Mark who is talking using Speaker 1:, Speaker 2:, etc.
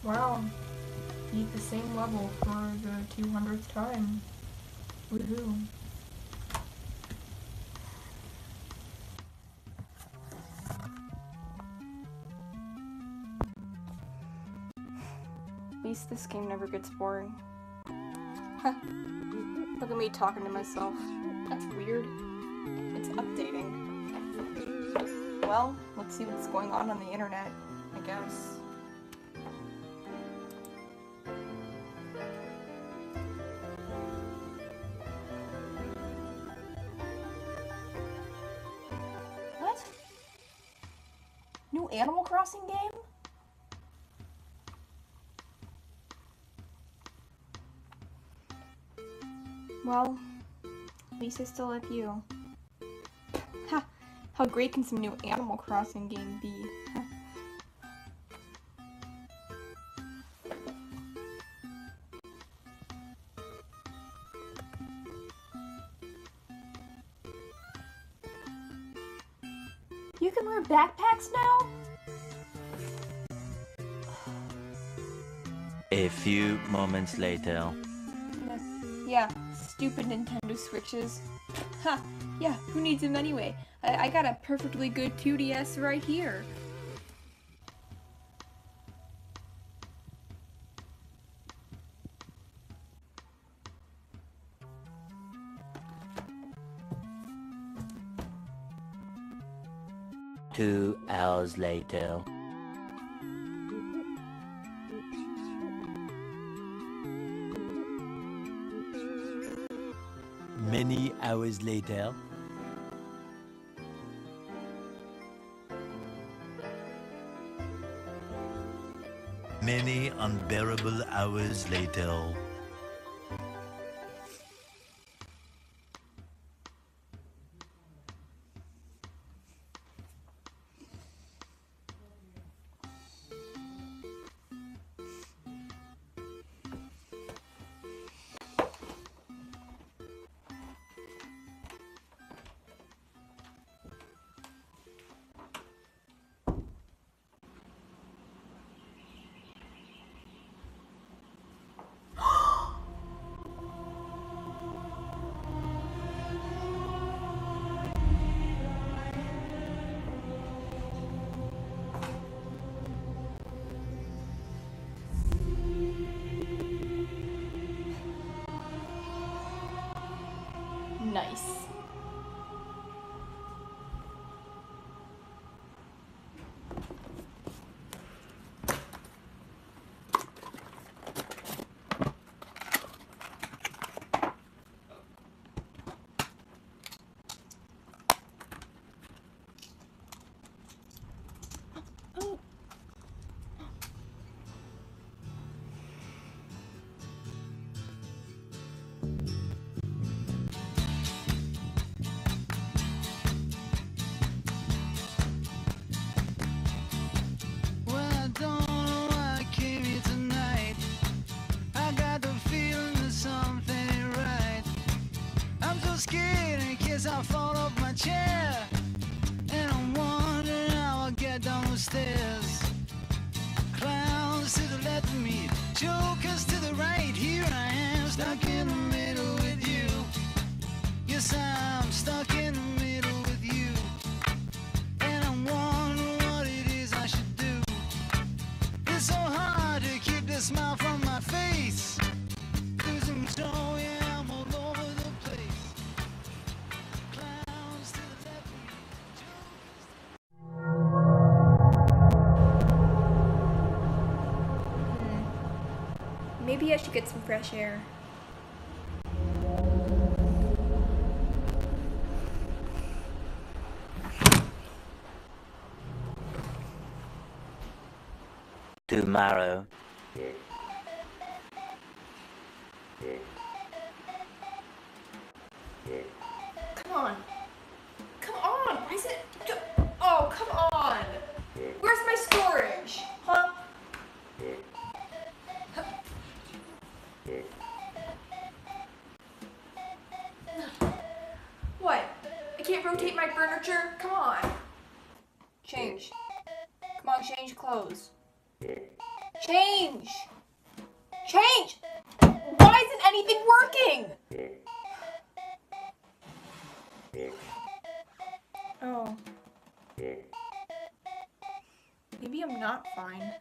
Speaker 1: Wow. Beat the same level for the 200th time. Woohoo. At least this game never gets boring. Huh. Look at me talking to myself. That's weird. It's updating. Well, let's see what's going on the internet, I guess. What? New Animal Crossing game? Well, at least I still have you. Ha! How great can some new Animal Crossing game be? You can wear backpacks now?
Speaker 2: A few moments later.
Speaker 1: Yeah, stupid Nintendo Switches. Ha! Yeah, who needs them anyway? I got a perfectly good 2DS right here.
Speaker 2: Two hours later. Many hours later. Many unbearable hours later. Nice.
Speaker 3: I fall off my chair, and I'm wondering how I'll get down the stairs. Clowns to the left of me, jokers to the right. Here I am, stuck in the middle with you. Yes, I'm stuck in the middle with you, and I'm wondering what it is I should do. It's so hard to keep the smile from my face. Losing control, yeah, I'm all over the place.
Speaker 1: Maybe I should get some fresh air.
Speaker 2: Tomorrow.
Speaker 1: Come on. Come on. Why is it? Oh, come on. Where's my storage? Huh? What? I can't rotate my furniture? Come on. Change. Come on, change clothes. Change! Change! Why isn't anything working? Oh. Maybe I'm not fine.